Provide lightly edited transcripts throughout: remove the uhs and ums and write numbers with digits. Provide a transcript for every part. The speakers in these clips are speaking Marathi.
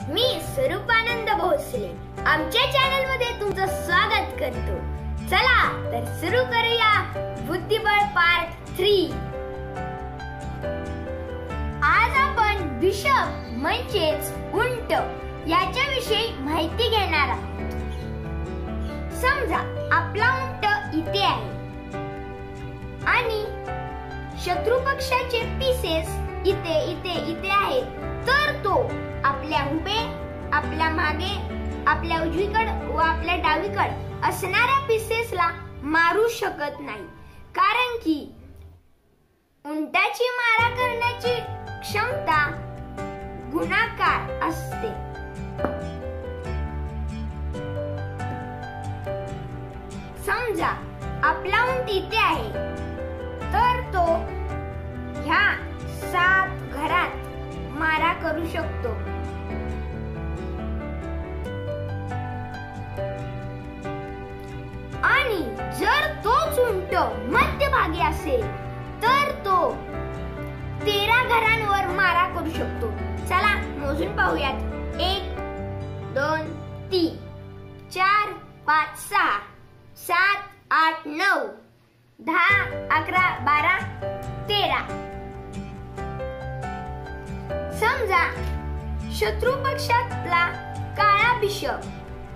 मी स्वरूपानंद भोसले आमच्या चॅनल मध्ये तुमचं स्वागत करतो। चला तर सुरू करूया बुद्धिबळ पार्ट 3। आज आपण बिशप म्हणजेच उंट याच्याविषयी माहिती घेणार आहोत। समजा आपला उंट इथे आहे आणि शत्रू पक्षाचे पीसेस इथे इथे इथे आहेत, तर तो आपल्या उभे, आपल्या मागे, आपल्या उजवीकडे व आपल्या डावीकडे असणाऱ्या पीसेसला मारू शकत नाही, कारण की उंटाची मारा करण्याची क्षमता गुणाकार असते। समजा आपला उंट इथे आहे, तर तो ह्या 7 घरात मारा करू शकतो। आणि जर तोच उंट मध्यभागी असेल तर तो 13 घरांवर मारा करू शकतो। चला मोजून पाहूयात। 1 2 3 4 5 6 7 8 9 10 11 12 13। समजा शत्रू पक्षातला काळा बिशप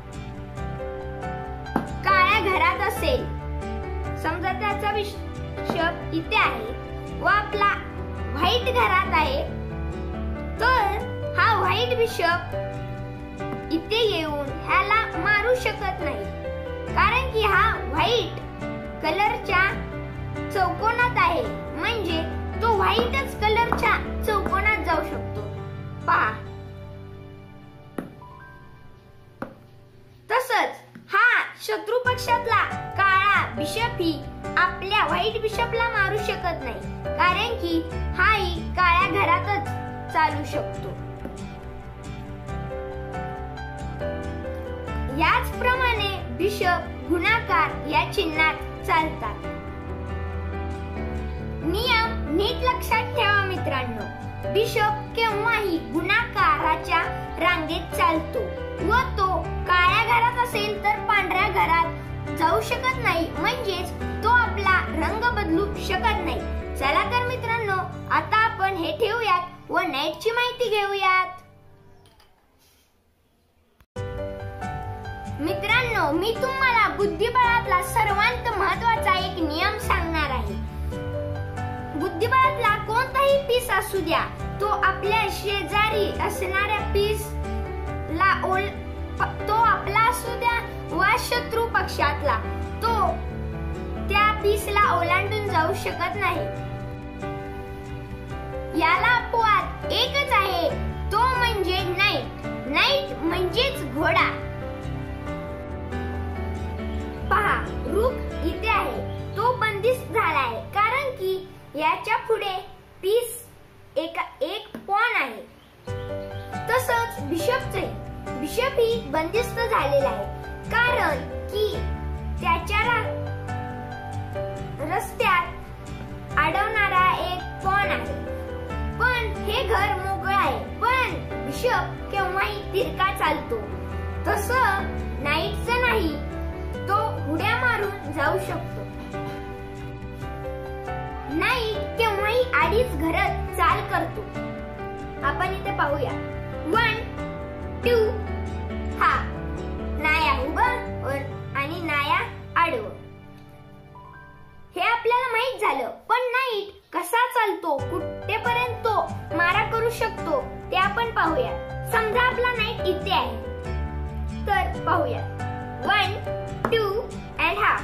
काळ्या घरात असेल, समजा त्याचा बिशप इथे आहे व आपला व्हाईट घरात आहे, तर हा व्हाईट बिशप इथे येऊन ह्याला मारू शकत नाही, कारण की हा व्हाईट कलरच्या चौकोनात आहे, म्हणजे तो व्हाईटच कलरच्या चौकोनात जाऊ शकतो। पहा, तसंच हा शत्रू पक्षातला काळा बिशप ही आपल्या व्हाईट बिशपला मारू शकत नाही, कारण की हाही काळ्या घरातच चालू शकतो। याचप्रमाणे बिशप गुणाकार या चिन्हात चालतात। नियम नीट लक्षात ठेवा मित्रांनो, बिशप केव्हाही गुणाकाराच्या रांगेत चालतो व तो काळ्या घरात असेल तर पांढऱ्या घरात जाऊ शकत नाही, म्हणजेच तो आपला रंग बदलू शकत नाही। चला तर मित्रांनो, आता आपण हे ठेवूयात व नाईटची माहिती घेऊयात। मित्रांनो, मी तुम्हाला बुद्धिबळातला सर्वात महत्त्वाचा एक नियम सांगणार आहे। बुद्धिबळातला कोणताही पीस असू द्या, तो आपल्या शेजारी असणाऱ्या पीसला तो आपला असू द्या वा शत्रू पक्षातला, तो त्या पीसला ओलांडून जाऊ शकत नाही। याला अपवाद एकच आहे, तो म्हणजे नाईट। नाईट म्हणजेच घोडा। पहा, रूक इथे आहे, तो बंदिस्त झाला आहे, कारण की याच्या पुढे पीस एक पॉन आहे। तसंच बिशप ही बंदिस्त झालेला आहे, कारण की त्याच्या रस्त्यात अडवणारा एक पॉन आहे। पण हे घर मोकळं आहे, पण बिशप केव्हाही तिरका चालतो। तसं नाईटचं नाही, तो उड्या मारून जाऊ शकतो। नाईट केव्हाही आडीच घरात चाल करतो। आपण इथे पाहूया। 1 2 हा नाया उभं आणि नाया आडवं, हे आपल्याला माहित झालं। पण नाईट कसा चालतो, कुठेपर्यंत तो मारा करू शकतो ते आपण पाहूया। समजा आपला नाईट इथे आहे, तर पाहूया। 1 2 and half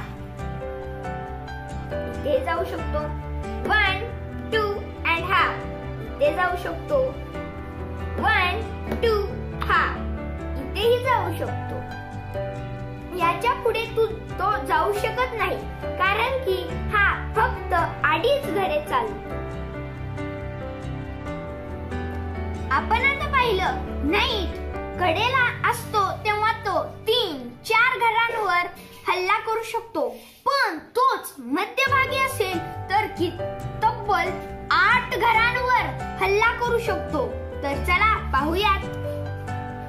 इथे जाऊ शकतो। 1 2 and half इथे जाऊ शकतो। 1 2 half इथेही जाऊ शकतो। याच्या पुढे तो जाऊ शकत नाही, कारण की हा फक्त अडीच घरे चालतो। आपण आता पाहिलं, नाईट कडेला असतो तेव्हा तो 3-4 घरांवर हल्ला करू शकतो, पण तोच मध्यभागी असेल तर तब्बल 8 घरांवर हल्ला करू शकतो। तर चला पाहूयात।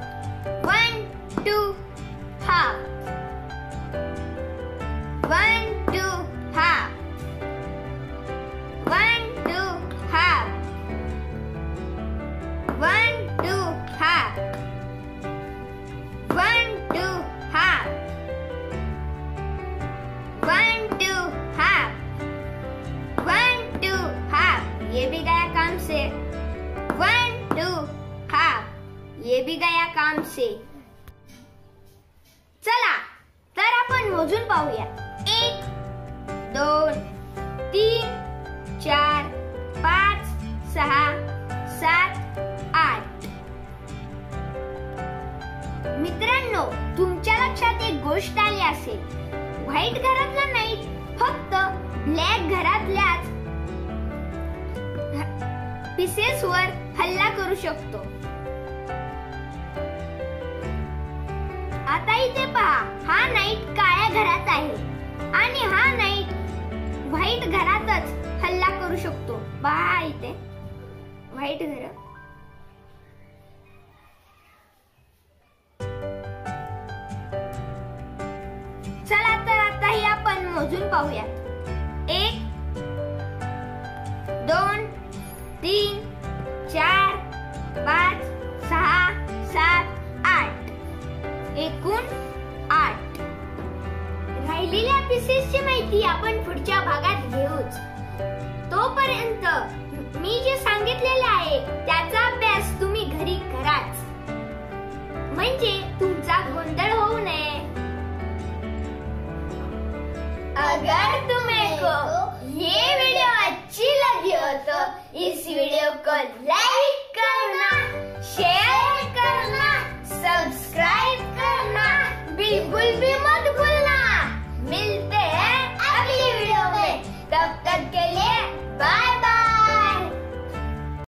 भी गया काम से. चला तर आपण मोजून पाहूया. 1 2 3 4 5 6 7 8. मित्रांनो, तुमच्या लक्षात एक गोष्ट आली असेल. व्हाईट घरातला नाईट फक्त ब्लॅक घरातल्याच पीसेस वर हल्ला करू शकतो. आता इथे पहा, हा नाईट काळ्या घरात आहे आणि हा नाईट व्हाईट घरातच हल्ला करू शकतो. पहा इथे व्हाईट घर. चला तर आताही आपण मोजून पाहूयात. 1 2 3 4 5 6 7 8. एकूण 8. राहिलेल्या पीसेसची माहिती आपण पुढच्या भागात घेऊच. तोपर्यंत मी जे सांगितलेले आहे त्याचा अभ्यास तुम्ही घरी कराच, म्हणजे तुमचा गोंधळ होऊ नये. अगर तुमको ये वीडियो अच्छी लगी हो तो इस वीडियो को लाइक करना, शेयर करना, सब्सक्राइब करना बिल्कुल भी